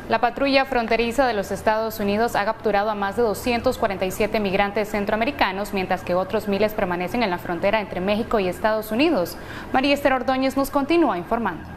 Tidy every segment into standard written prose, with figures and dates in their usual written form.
La patrulla fronteriza de los Estados Unidos ha capturado a más de 247 migrantes centroamericanos, mientras que otros miles permanecen en la frontera entre México y Estados Unidos. María Esther Ordóñez nos continúa informando.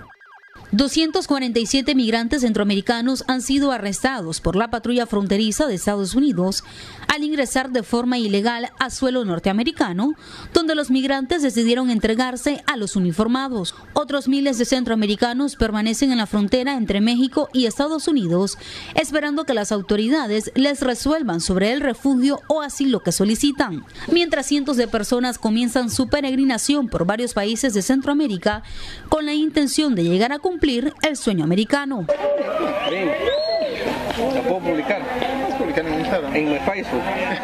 247 migrantes centroamericanos han sido arrestados por la patrulla fronteriza de Estados Unidos al ingresar de forma ilegal a suelo norteamericano, donde los migrantes decidieron entregarse a los uniformados. Otros miles de centroamericanos permanecen en la frontera entre México y Estados Unidos, esperando que las autoridades les resuelvan sobre el refugio o asilo que solicitan, mientras cientos de personas comienzan su peregrinación por varios países de Centroamérica con la intención de llegar a cumplir el sueño americano. ¿La puedo publicar? ¿Puedes publicar en Instagram? En mi Facebook.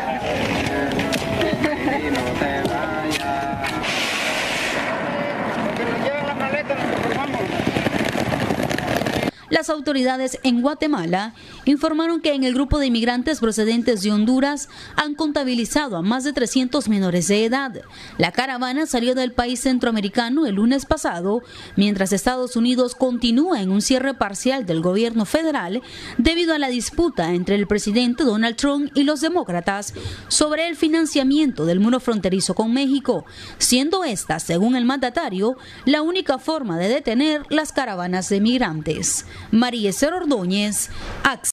Las autoridades en Guatemala informaron que en el grupo de inmigrantes procedentes de Honduras han contabilizado a más de 300 menores de edad. La caravana salió del país centroamericano el lunes pasado, mientras Estados Unidos continúa en un cierre parcial del gobierno federal debido a la disputa entre el presidente Donald Trump y los demócratas sobre el financiamiento del muro fronterizo con México, siendo esta, según el mandatario, la única forma de detener las caravanas de migrantes. María Esther Ordóñez,